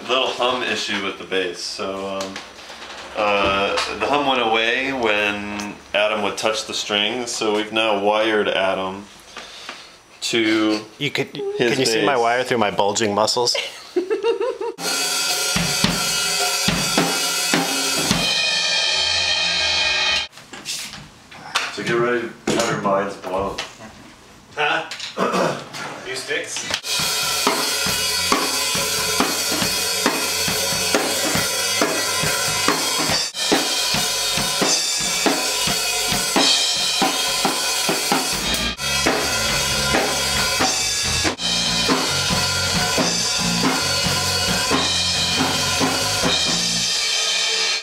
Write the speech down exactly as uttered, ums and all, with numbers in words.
little hum issue with the bass. So um, uh, the hum went away when Adam would touch the strings. So we've now wired Adam to You could. his Can you bass. see my wire through my bulging muscles? So get ready to have your minds blown. Huh? New sticks?